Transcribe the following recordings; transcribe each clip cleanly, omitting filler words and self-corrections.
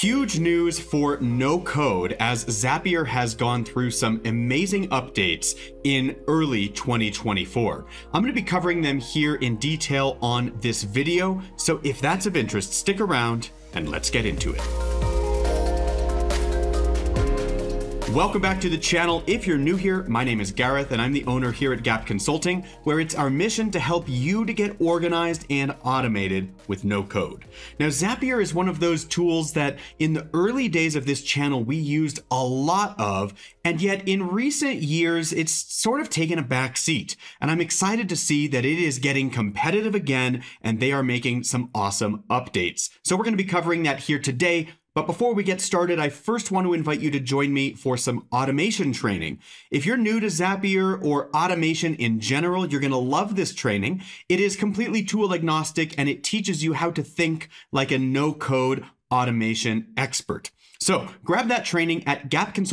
Huge news for no code as Zapier has gone through some amazing updates in early 2024. I'm going to be covering them here in detail on this video, so if that's of interest, stick around and let's get into it. Welcome back to the channel. If you're new here, my name is Gareth and I'm the owner here at Gap Consulting, where it's our mission to help you to get organized and automated with no code. Now, Zapier is one of those tools that in the early days of this channel, we used a lot of, and yet in recent years, it's sort of taken a back seat. And I'm excited to see that it is getting competitive again, and they are making some awesome updates. So we're going to be covering that here today. But before we get started, I first want to invite you to join me for some automation training. If you're new to Zapier or automation in general, you're going to love this training. It is completely tool agnostic and it teaches you how to think like a no-code automation expert. So grab that training at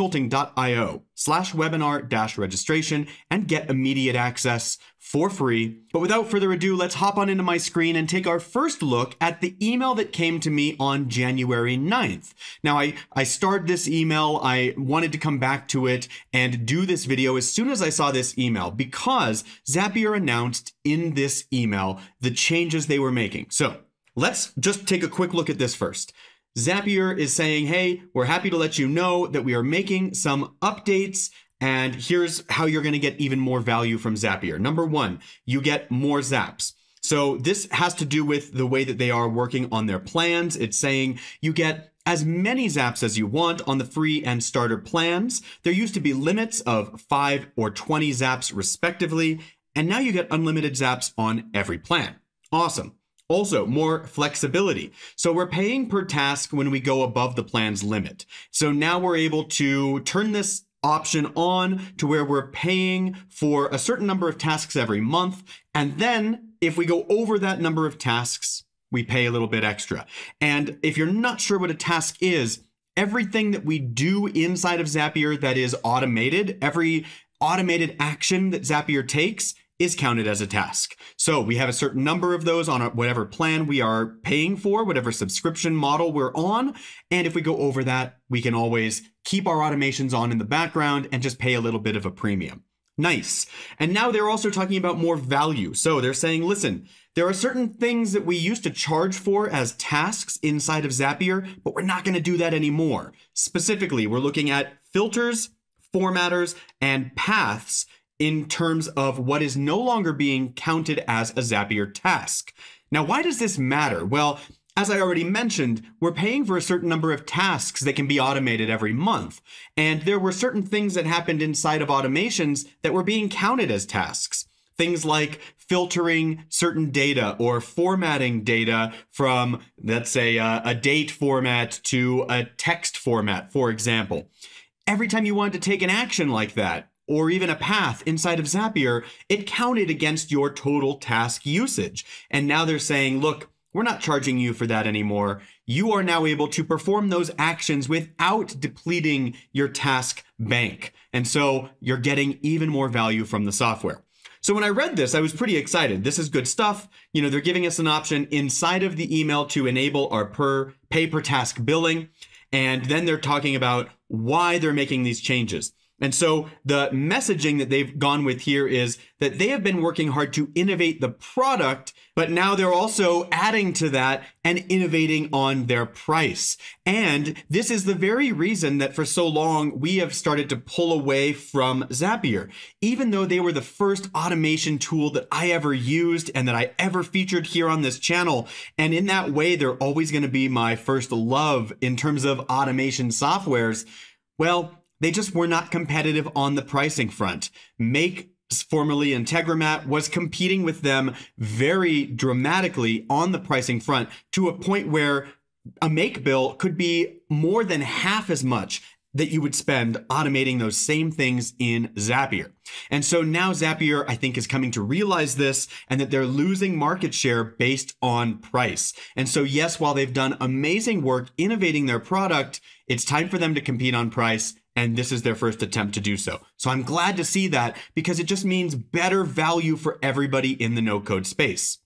gapconsulting.io/webinar-registration and get immediate access for free. But without further ado, let's hop on into my screen and take our first look at the email that came to me on January 9th. Now, I starred this email. I wanted to come back to it and do this video as soon as I saw this email because Zapier announced in this email the changes they were making. So let's just take a quick look at this first. Zapier is saying, hey, we're happy to let you know that we are making some updates, and here's how you're going to get even more value from Zapier. Number one, you get more Zaps. So this has to do with the way that they are working on their plans. It's saying you get as many Zaps as you want on the free and starter plans. There used to be limits of 5 or 20 Zaps respectively, and now you get unlimited Zaps on every plan. Awesome. Also, more flexibility. So we're paying per task when we go above the plan's limit. So now we're able to turn this option on to where we're paying for a certain number of tasks every month. And then if we go over that number of tasks, we pay a little bit extra. And if you're not sure what a task is, everything that we do inside of Zapier that is automated, every automated action that Zapier takes is counted as a task. So we have a certain number of those on whatever plan we are paying for, whatever subscription model we're on. And if we go over that, we can always keep our automations on in the background and just pay a little bit of a premium. Nice. And now they're also talking about more value. So they're saying, listen, there are certain things that we used to charge for as tasks inside of Zapier, but we're not going to do that anymore. Specifically, we're looking at filters, formatters, and paths in terms of what is no longer being counted as a Zapier task. Now, why does this matter? Well, as I already mentioned, we're paying for a certain number of tasks that can be automated every month. And there were certain things that happened inside of automations that were being counted as tasks. Things like filtering certain data or formatting data from, let's say, a date format to a text format, for example. Every time you wanted to take an action like that, or even a path inside of Zapier, it counted against your total task usage. And now they're saying, look, we're not charging you for that anymore. You are now able to perform those actions without depleting your task bank. And so you're getting even more value from the software. So when I read this, I was pretty excited. This is good stuff. You know, they're giving us an option inside of the email to enable our pay per task billing. And then they're talking about why they're making these changes. And so the messaging that they've gone with here is that they have been working hard to innovate the product, but now they're also adding to that and innovating on their price. And this is the very reason that for so long we have started to pull away from Zapier, even though they were the first automation tool that I ever used and that I ever featured here on this channel. And in that way, they're always going to be my first love in terms of automation softwares. Well, they just were not competitive on the pricing front. Make, formerly Integromat, was competing with them very dramatically on the pricing front to a point where a make bill could be more than half as much that you would spend automating those same things in Zapier. And so now Zapier, I think, is coming to realize this and that they're losing market share based on price. And so yes, while they've done amazing work innovating their product, it's time for them to compete on price. And this is their first attempt to do so. So I'm glad to see that because it just means better value for everybody in the no-code space.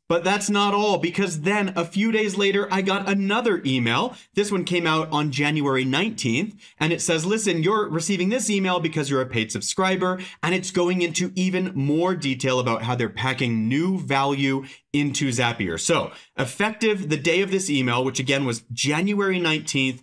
But that's not all, because then a few days later, I got another email. This one came out on January 19th, and it says, listen, you're receiving this email because you're a paid subscriber, and it's going into even more detail about how they're packing new value into Zapier. So effective the day of this email, which again was January 19th,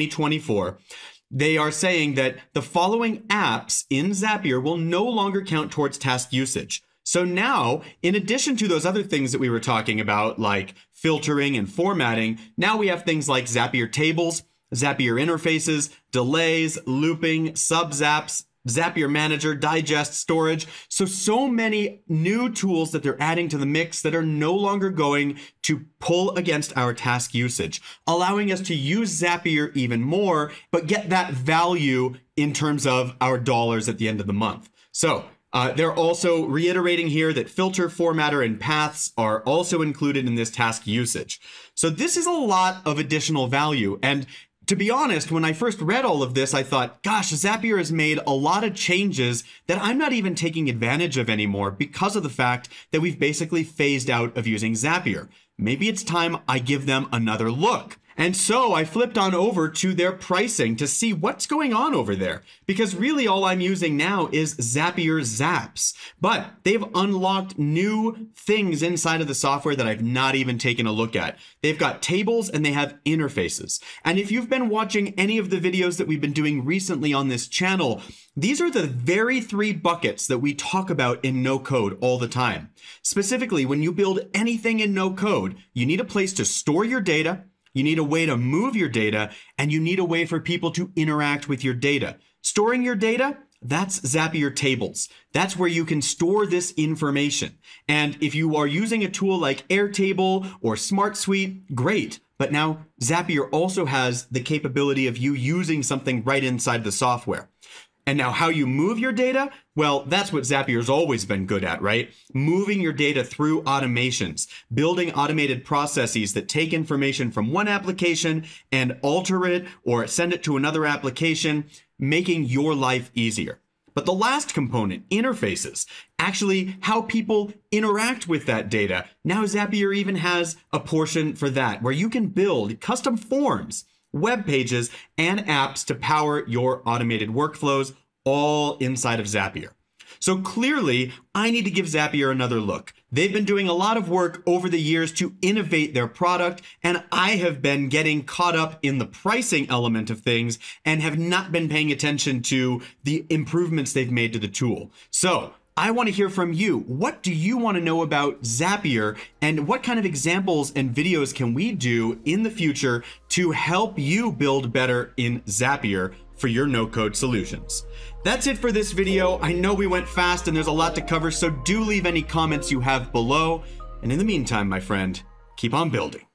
2024, they are saying that the following apps in Zapier will no longer count towards task usage. So now, in addition to those other things that we were talking about, like filtering and formatting, now we have things like Zapier tables, Zapier interfaces, delays, looping, sub-zaps, Zapier Manager, digest, storage. So many new tools that they're adding to the mix that are no longer going to pull against our task usage, allowing us to use Zapier even more, but get that value in terms of our dollars at the end of the month. So they're also reiterating here that filter, formatter, and paths are also included in this task usage. So this is a lot of additional value. And to be honest, when I first read all of this, I thought, gosh, Zapier has made a lot of changes that I'm not even taking advantage of anymore because of the fact that we've basically phased out of using Zapier. Maybe it's time I give them another look. And so I flipped on over to their pricing to see what's going on over there, because really all I'm using now is Zapier Zaps, but they've unlocked new things inside of the software that I've not even taken a look at. They've got tables and they have interfaces. And if you've been watching any of the videos that we've been doing recently on this channel, these are the very 3 buckets that we talk about in no code all the time. Specifically, when you build anything in no code, you need a place to store your data, you need a way to move your data, and you need a way for people to interact with your data. Storing your data, that's Zapier tables. That's where you can store this information. And if you are using a tool like Airtable or SmartSuite, great. But now Zapier also has the capability of you using something right inside the software. And now how you move your data? Well, that's what Zapier's always been good at, right? Moving your data through automations, building automated processes that take information from one application and alter it or send it to another application, making your life easier. But the last component, interfaces, actually how people interact with that data. Now Zapier even has a portion for that, where you can build custom forms, web pages, and apps to power your automated workflows, all inside of Zapier. So clearly, I need to give Zapier another look. They've been doing a lot of work over the years to innovate their product, and I have been getting caught up in the pricing element of things and have not been paying attention to the improvements they've made to the tool. So I want to hear from you. What do you want to know about Zapier, and what kind of examples and videos can we do in the future to help you build better in Zapier for your no-code solutions? That's it for this video. I know we went fast and there's a lot to cover, so do leave any comments you have below. And in the meantime, my friend, keep on building.